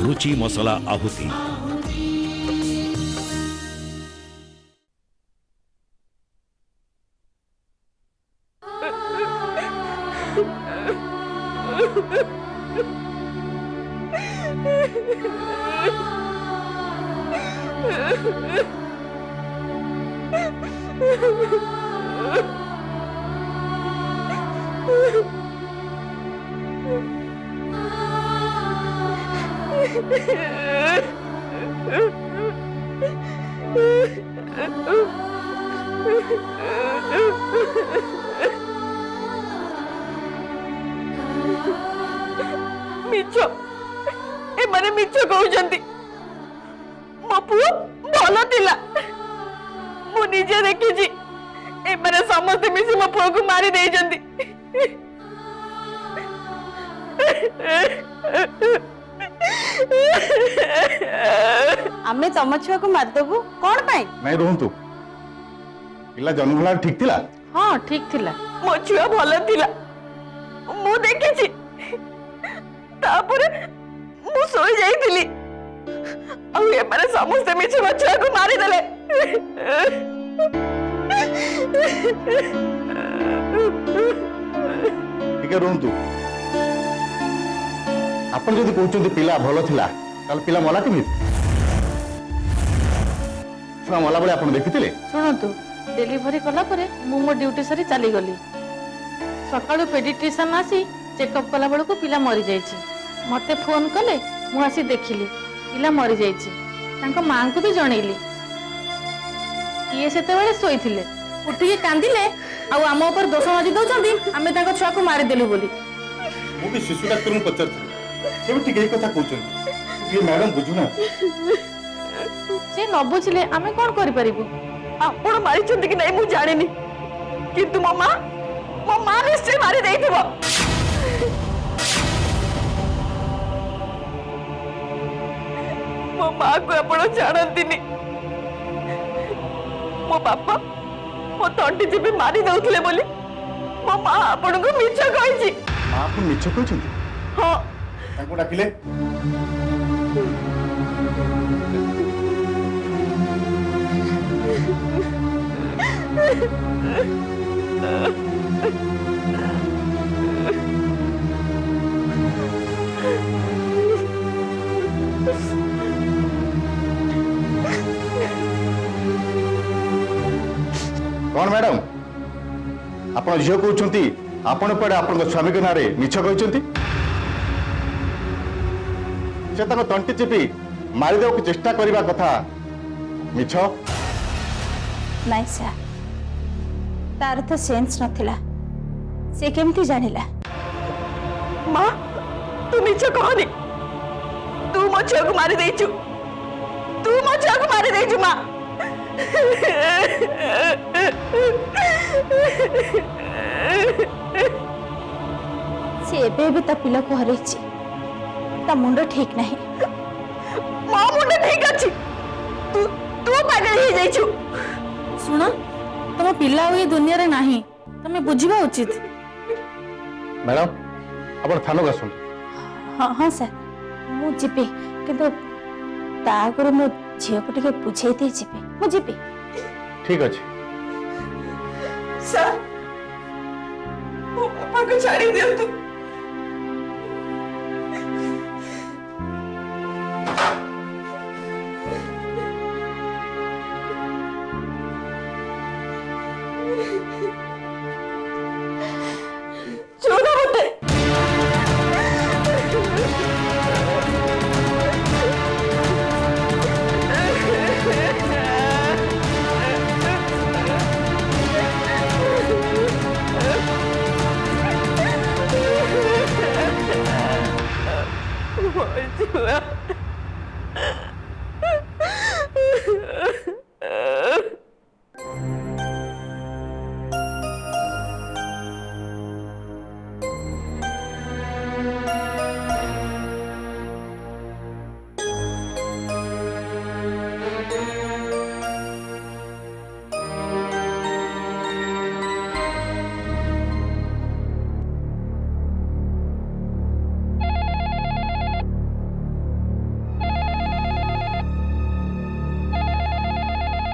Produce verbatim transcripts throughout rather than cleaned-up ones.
रुचि मसला आहुति। मिछ ए माने मिछ कहउजंती मो पुओ भलो थिला मु निजे देखि जी ए माने समस्त मिसी मो पुओ को मारी देई जंती आमे तम छुआ को मार देबू कोन पाई नहीं रहंतु पिला जन्म होला ठीक थिला। हां ठीक थिला मो छुआ भलो थिला मु देखि छी तापरे मु सोई जाइथिली आ ए माने समस्त मिछ मो छुआ को मारी देले। ठीक है रहंतु आपण जदि कहउचंती पिला भलो थिला ताल पिला मला केमिति छुआ मला बळे आपण देखिथिले। सुनतु डेलीवरी कला परे मु मो ड्यूटी सारी चली गली सकाळु पेडिट्रिशियन आसी चेकअप कला बेलू पिला मरी जाइछि मते फोन कले मु आसी देखिली पिला मरी जाइछि तांको मां को भी जणैली ये सेते बेले सोइथिले उठिके कांदिले आ आम ऊपर दोष नदी दउचंदी आमे तांको छुआ को मारी देलु बोली मु भी शिशु डाक्टर को पचरथि से भी ठीक एही कथा कहउचंदी ये मैडम बुझुना से न बुझिले आमे कोन करि परिबु आपण मारी चंदी कि नहीं मु जानिनी किंतु मो मां मो मां निश्चय मारी देइथिबो। मो मां को आपण जानंतिनी मो बापा मो तंटी जे भी मारी दउथले बोली मो मां आपण को मिछ कहिछि। मां आपण मिछ कहिछंती हां ताको डाकिले कौन मैडम आपण झियो कहउचंती आपण पड़े आपण स्वामी के नारे मिछ कहउचंती से तक तंटी चिपी मारी देव चेष्टा करबा कथा मिछ नहीं सर तार तो सेंस नथिला से केमती जानिला। मां तू मिछ कहनी तू मो छुआ को मारी देइछु तू मो छुआ को मारी देइछु मां से एबे भी ता पिला को हरैछि ता मुंड ठीक नहीं मां मुंड ठीक अछि तू तू पागल ही जाइछु। सुनो तुम पिला ये दुनिया रे नाही तमे बुझिबा उचित। मैडम आपण थानो गसुन हां हां सर मु जिपे किंतु ता आगुरु मो झियो को टिके बुझाई दे जिपे मु जिपे। ठीक अछि सर मो पापा को छाड़ी दियो तू चोरा बटे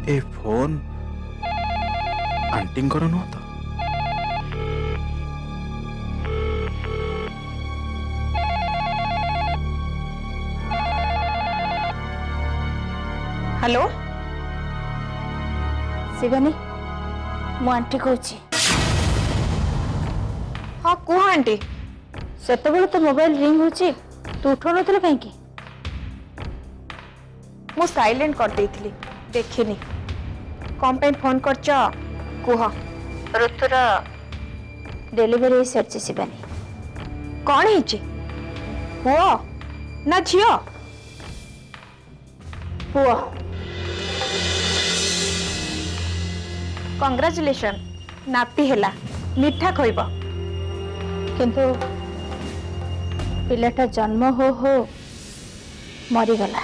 ए फोन आंटी नुह तो हेलो शिवानी मु आंटी कहूँ हाँ कह आंटी से तो मोबाइल रिंग होची तू उठो नथिल कहीं मु साइलेंट कर देइथिली देखिनी कौन पे फोन करछ कुह ऋतुर डेलीवरी सरची शिवानी कौन है पुओ ना झियो पुओ कंग्रेचुलेशन नाती हैला मिठा खइब किंतु पिलाटा जन्म हो हो मरीगला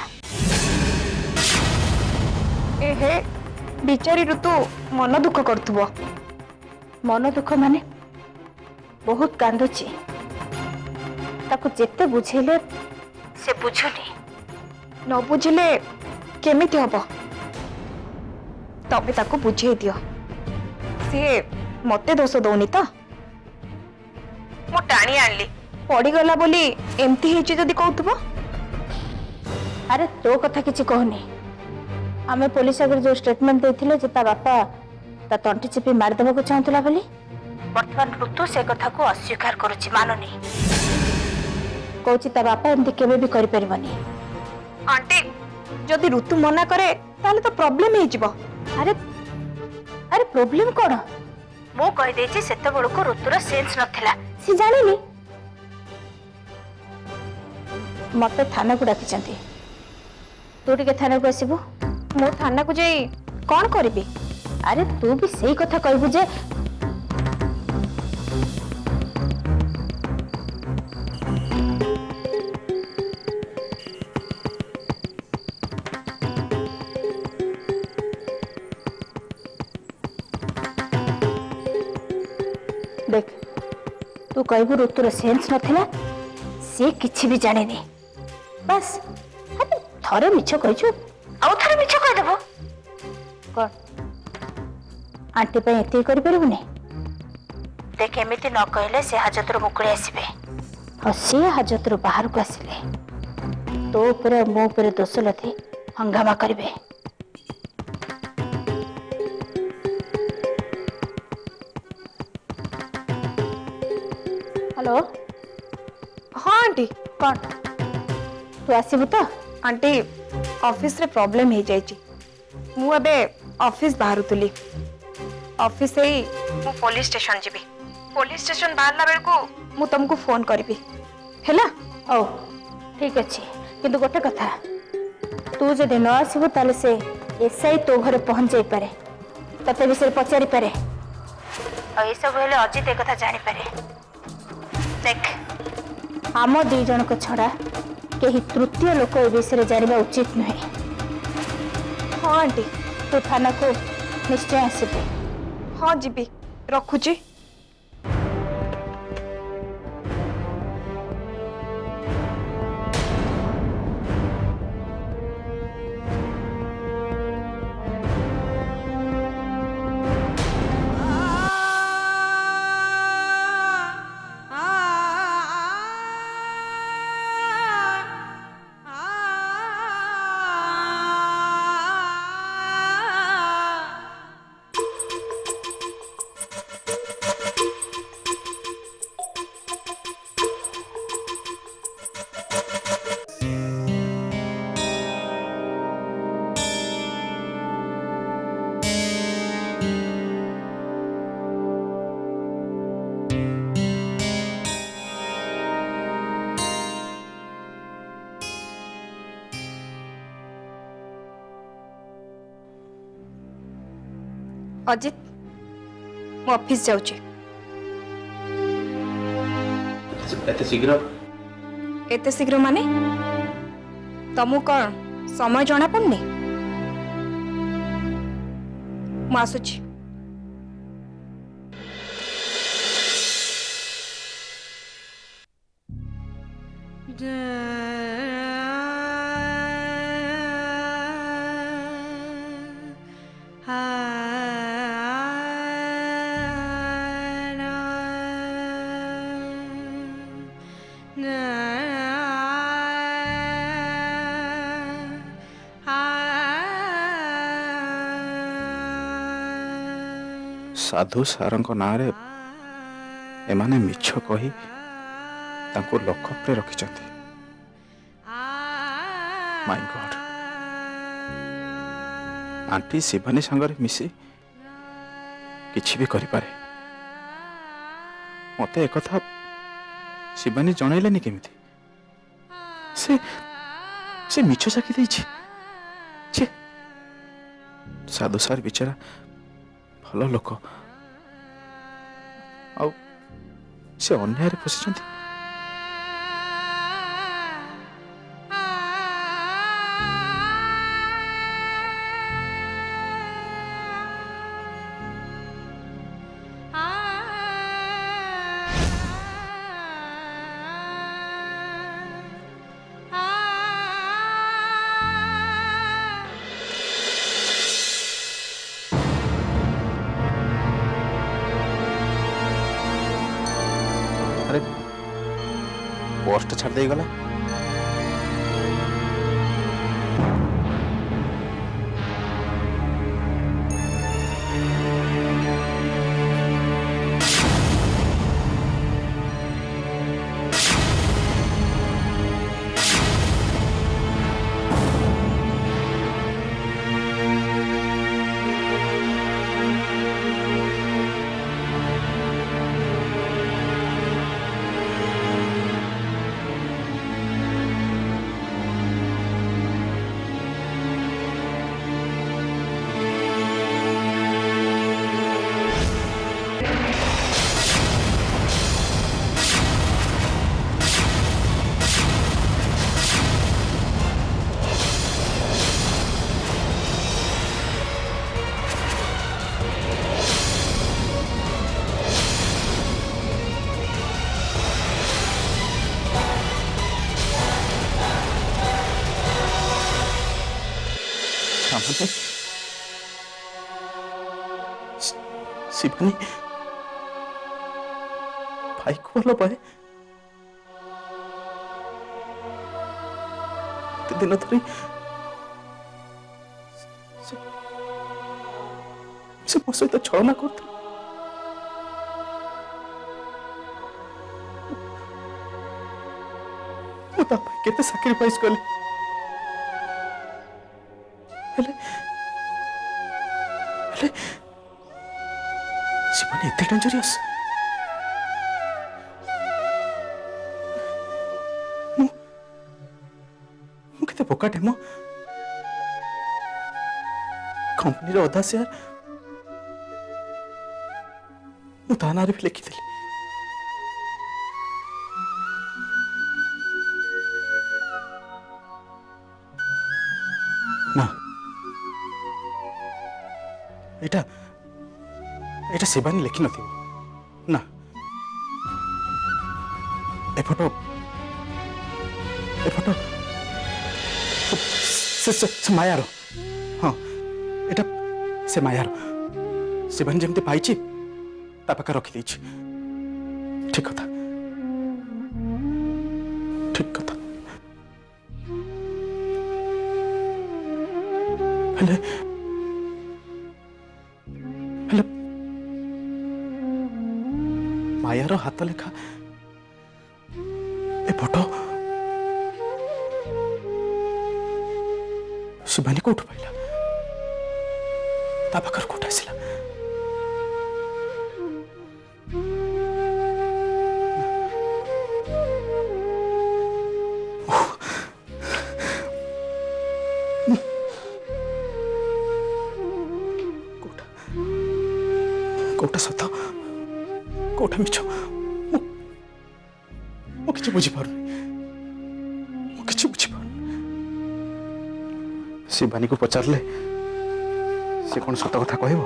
एहे बिचारी ऋतु मन दुख करथुबो मन दुख माने बहुत कांदुची ताको जेते बुझेले से बुझुनी न बुझिले केमिति हबो तबे ताको बुझे दियो सी मते दोष दौनी तो मु टाणी आनली पड़ीगला बोली एमती हेची जदी कहतुबो अरे तो कथा किछि कहनी आमे पुलिस आगे जो स्टेटमेंट देथिले जे ता बापा ता तंटी चिपी मार देबो चाहतला बोली वर्तमान ऋतु से कथा को अस्वीकार करूची माननी कहूची ता बापा एमती केबे भी करि परिबनी आंटी जदी ऋतु मना करे ताले तो प्रॉब्लम हे जिवो अरे अरे प्रॉब्लम कोन मो कहि देछि सेते बड़ को ऋतुर सेंस नथिला सी जानिनी मते थाना को डाकी चंती तू टिके थाना को आसीबो मो थाना को जाई कौन करिबी अरे तू भी सही कथा कहबू जे देख तू कहबू ऋतुर सेंस नथिला से किछि भी जाने नहीं बस अरे थरे मिछ कहछु आउ थरे मिछ कह देबो कौन आंटी पे एती करि परबुनी देख एमिति न कहले से हाजतर मुकुळे आसीबे और से हाजतर बाहर को आसिले तो ऊपर मो ऊपर दोष लथि हंगामा करिवे हेलो हाँ आंटी कौन तू आसीबू तो आंटी ऑफिस रे प्रॉब्लम हे जाई छी मु अबे ऑफिस बाहर तुली ऑफिस से ही मु पुलिस स्टेशन जीबी पुलिस स्टेशन बाहरला बेल को मु तुमको फोन करबी हैला ओ ठीक अछि किंतु गोटे कथा तू जदि न आसीबू ताले से एसआई तो घरे पहुंच जाई पारे तते विषय पचारि पारे और ये सब हेले अजित एक कथा जानि पारे देख आम दी जन को छड़ा कहीं तृतीय लोक ए विषय जानवा उचित नुहे हाँ आंटी तू थाना को निश्चय आसबे हाँ जीबी रखुची अजित मु ऑफिस जाउची एते शीघ्र एते शीघ्र माने तमु कौन समय जना पड़नी मु आसुची साधु सारंक नारे एमाने मिछ कही तांको लकअप रे रखिचंती। माय गॉड, आंटी शिवानी संगरे मिसी किछि भी करि पारे। मते एक कथा शिवानी जणैलेनी केमिति? से से मिछ साखी देछि। छे, साधु सार बिचारा भल लोक, आउ से अन्याय रे फसिचंती। अरे पोस्ट छाड़ दे गला। शिवानी भाई को भल पाए। दिन धरी से मो सहित छलना करते। केते सैक्रिफाइस कले, हेले हेले शिवानी एते डेंजरियस। मु मु केते बोकाटे मो। कंपनी रो अधा शेयर मु तानारे भी लिखि देली। ना एटा एटा शिवानी लिखि नथिबो ना। ए फोटो ए फोटो से से, से मायारो। हाँ एटा से मायारो। शिवानी जेमते पाइछि ता पाखा रखि दैछि। ठीक कथा ठीक कथा। हेले हेले मायार हाथ लेखा ए फोटो शिवानी कोठु पाइला? ता पाखर कोठा आसिला? कोटा सत कोटा मिछ मु किछ बुझी पार मु किछ बुझी पार। शिवानी को पचारले से कौन सत कथा कहबो?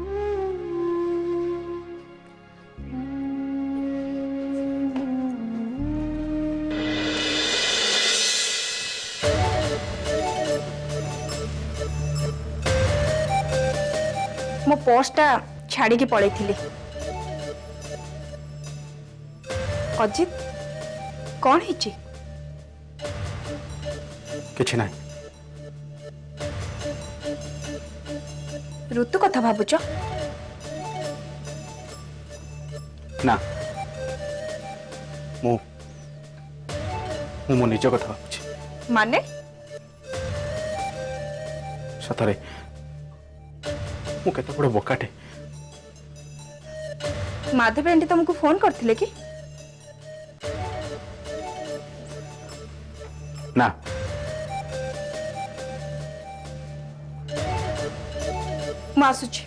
मो पोस्टा छाड़ी की पड़े थी। अजित कौन है? किछि नहीं। ऋतु कथा भावुच? ना मु मु मो निज कथा भावुछि माने सतरे मु केते बड़ बोकाटे माधव आंटी तुमको फोन करथिले कि ना मु आसुछि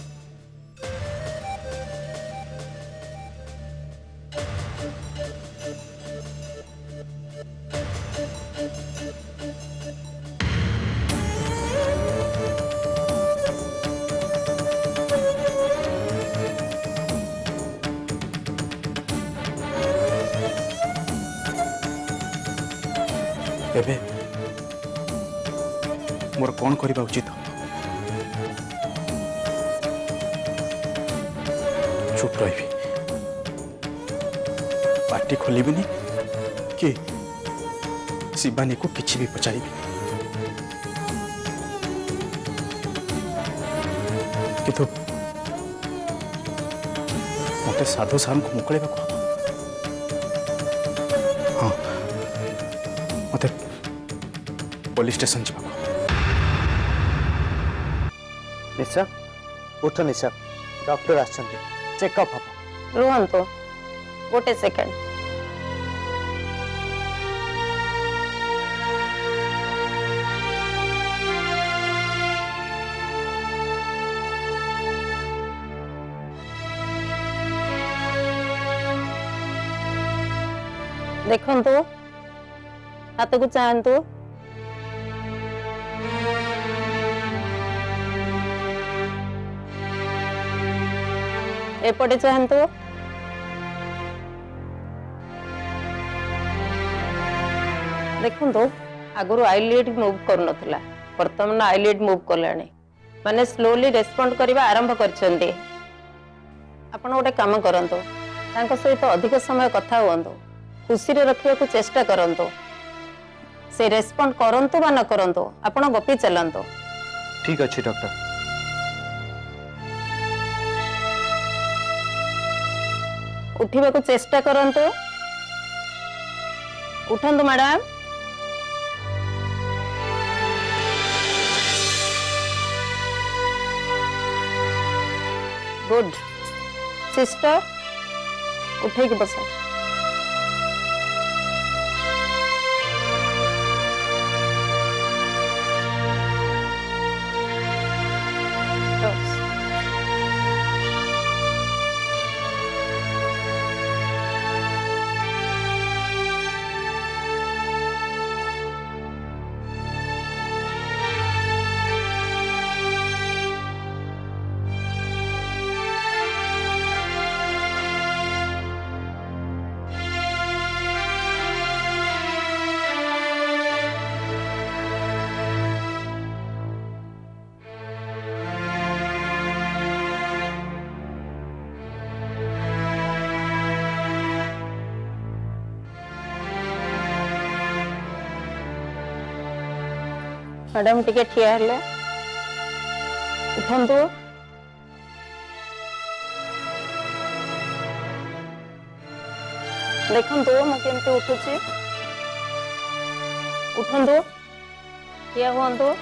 एबे मोर कौन करबा उचित चुप रही पार्टी खोलिबिनी कि शिवानी को किसी भी पचारिबी किंतु मते साधु साम को मुकलेबा को हाँ मते पुलिस स्टेशन जाबा निशा उठ निशा डॉक्टर आछंती चेकअप हम रुहंतु गोटे सेकेंड देखंतु हाथ को चाहतु एपटे चाहतु देखो आगुरी आईलिड मूव कर नथिला वर्तमान आईलिड मूव कलानी माने स्लोली रेस्पोंड करबा आरंभ करछन्ते आपण गोटे काम करंतो तांको सहित अधिक समय कथा हुअंतो खुशी रे रखिया को चेष्टा करंतो से रेस्पोंड करंतो बा न करंतो आपण गपी चलंतो ठीक अछि डॉक्टर उठिबा को चेष्टा करंतो उठंतु मैडम गुड सिस्टर उठे की बस मैडम टिके ठिया हेले उठंतु देखंतु मु केमते उठुची उठंतु ठिया हुअंतु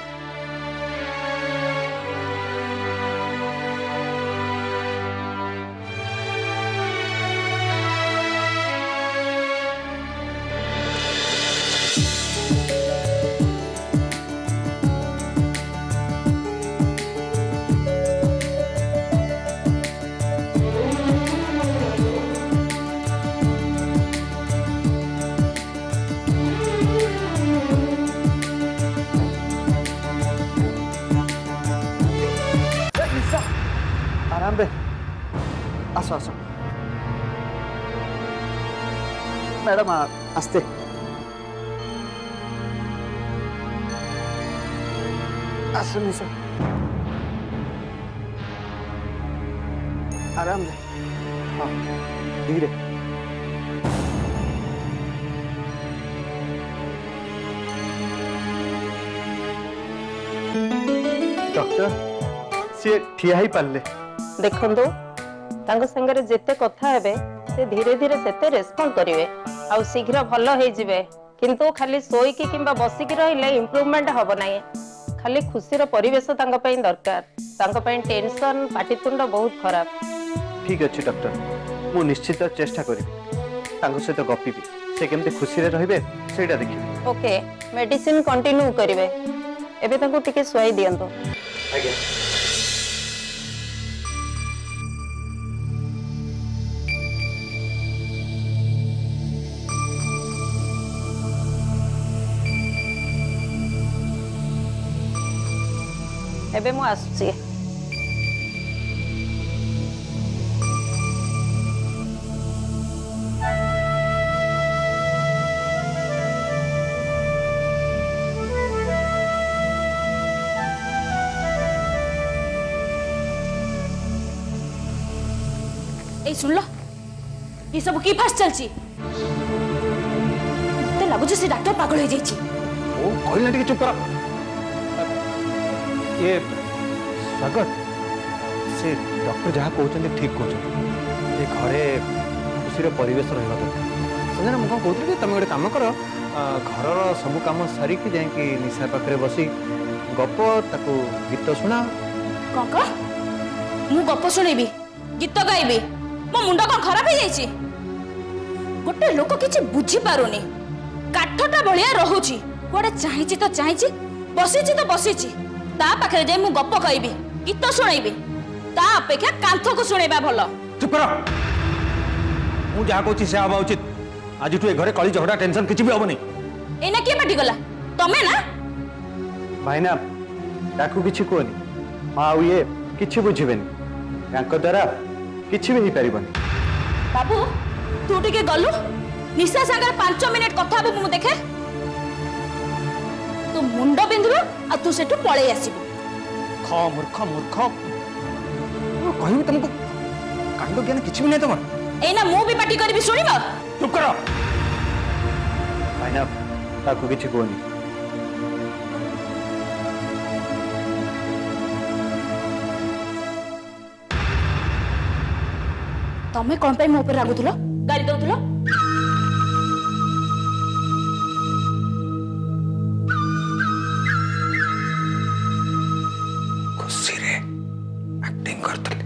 आराम बे आसो आसो मैडम आस्ते आसो निशा आराम ले हाँ धीरे डॉक्टर सी ठिया ही पाले देखंतु तांको संगे जेते कथा हेबे से धीरे धीरे सेते रेस्पॉन्ड करिवे आ शीघ्र भलो हे जिवे किंतु खाली सोईकी किंबा बसिकी रहिले इम्प्रूवमेंट हबो नाही खाली खुशीर परिवेश तांको पई दरकार तांको पई टेंशन पाटितुंड बहुत खराब ठीक अच्छे डॉक्टर मु निश्चित चेष्टा करिबी तांको सहित गपिबी से केमते खुशी रे रहिबे सेटा देखिबी ओके मेडिसिन कंटिन्यू करिवे एबे तांको टिके सोई दियंतो आज्ञा एबे मु आसुची ए सुन लो ये सब की फास्ट चलची ते लागु से डॉक्टर पागल हो जाईची ओ कहला टिके चुप कर ये स्वागत से डॉक्टर जहाँ कहते ठीक कहते ये घरे खुशी परिवेश रहा दरकार संजना मुझे कौन कि तुम गोटे कम कर घर सब कम सारिकी जाकि निशा पाखे बसी गप ताकू गीत शुणा कौन कह मु गप शुणेबी गीत गाइबी मो मुंड कौन खराब हो जाइए गोटे लोक किसी बुझी पारुनी काठटा भलिया रहुची कोडे चाहिची तो चाहिची बसीची तो बसीची ता पाखे जे मु गप कहबी गीत शुणेबी ता अपेक्षा कांथ को शुणेबा भलो चुप कर मु जहा कहूची से हवा उचित आज तू ए घरे कली झगड़ा टेंशन किछि भी होबनी एना के पाटी गला तमे ना भाईना ताकू किछि कोनी मां ये किछि बुझिबेनी यांक द्वारा किछि भी पारिबनी बाबू तू टिके गलु निशा सागर पांच मिनिट कथा हबो मु देखे तू मुंड बिंदु आ तू सेठु पळे आसीबो ख मूर्ख मूर्ख ओ कहू तुमको कांड ज्ञान किछि भी नै तमर एना मु भी पाटी करबी सुनिबो चुप कर भाईना ताकू किछि कोनी तमे कौन पे मो पर रागुथलो गाड़ी दउथलो खुशी रे एक्टिंग करथल